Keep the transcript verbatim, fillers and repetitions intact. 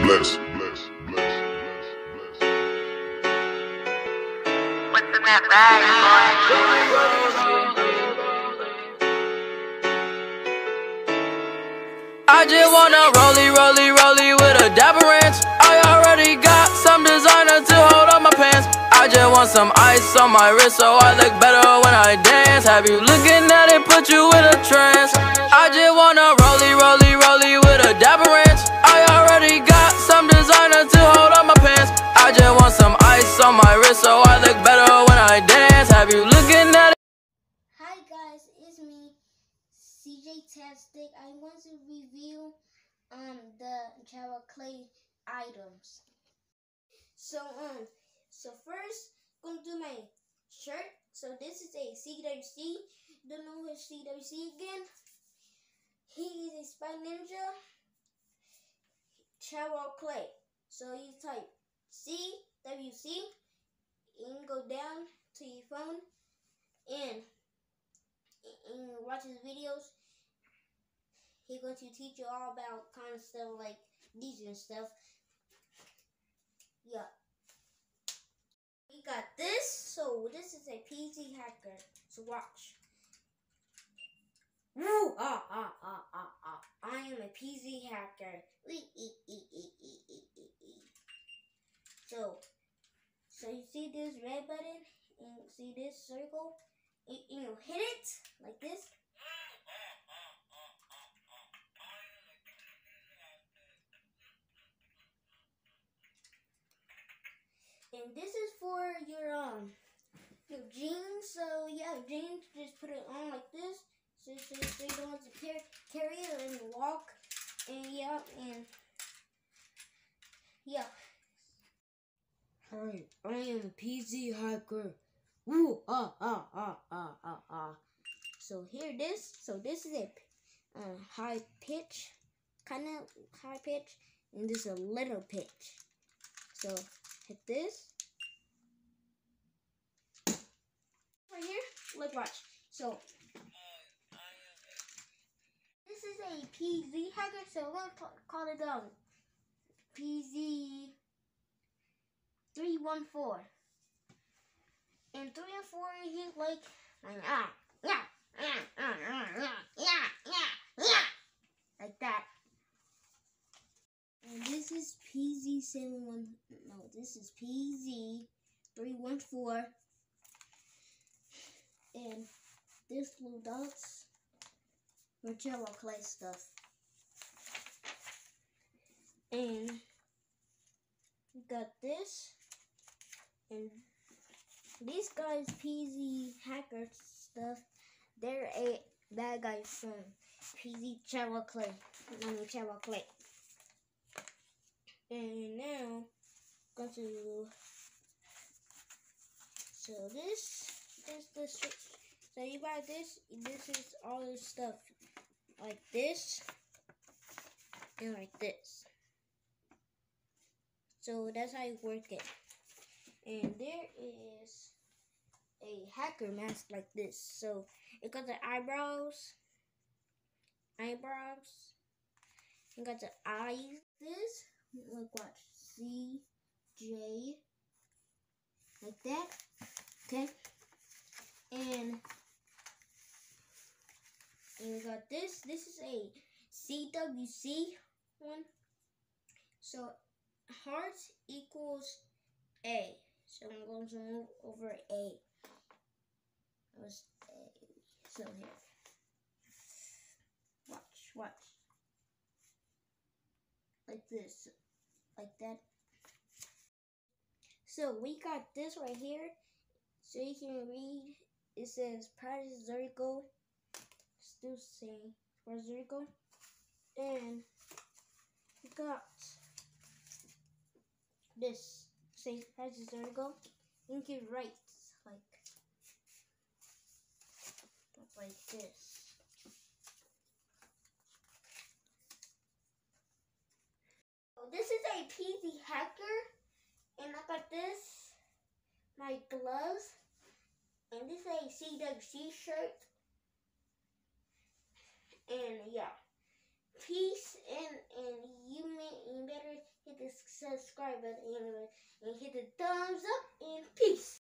bless, bless, bless. What's in that bag, I just wanna rollie, rollie, rollie with a dapper ranch. I already got some designer to hold up my pants. I just want some ice on my wrist so I look better when I dance. Have you looking at it, put you in a trance. I just wanna rollie, rollie, rollie with a dapper ranch. I already got some designer to hold up my pants. I just want some ice on my wrist so I look better when I dance. Have you looking at it? Hi guys, it's me, C J Tastic. I want to review um the Java Clay items. So um so first gonna do my shirt. So this is a C W C. Don't know who's C W C again. He is a spy ninja Java Clay. So you type C W C and go down to your phone and and watch his videos. He's going to teach you all about kind of stuff like these and stuff. Yeah. We got this. So this is a P C hacker. So watch. Woo! Ah, ah, ah, ah, ah. I am a P C hacker. Wee, ee, ee, ee, ee, ee, ee, ee. So, so you see this red button and see this circle? And, and you hit it like this. And this is for your um your jeans. So yeah, jeans, just put it on like this. So, so, so you don't have to carry, carry it and walk. And yeah, and yeah. Hi, I am a P C hacker. Woo, ah, ah, ah, ah, ah, ah. So here this, so this is a uh, high pitch, kind of high pitch, and this is a little pitch. So hit this. Right here, look, watch. So this is a P Z hacker, so we're gonna call it um P Z three one four. And three and four, he like ah yeah yeah yeah yeah yeah yeah yeah like that. And this is P Z seven one. No, this is P Z three one four. And this blue dots for Java Clay stuff. And we got this. And these guys, P Z hacker stuff, they're a bad guys from P Z Java Clay. I mean Java Clay. And now go to so this is the so you buy this. This is all this stuff like this and like this. So that's how you work it. And there is a hacker mask like this. So it got the eyebrows, eyebrows. It got the eyes. This look, watch C J like that. Okay, and and we got this. This is a C W C one. So heart equals A. So I'm going to move over A. What's A? So here. Watch, watch. Like this. Like that. So we got this right here. So you can read. It says Puerto Rico. Still saying Puerto Rico. And we got this. Say Puerto Rico. You can write like like this. This is a P Z hacker, and I got this, my gloves, and this is a C W C shirt, and yeah, peace, and and you may you better hit the subscribe button and hit the thumbs up and peace.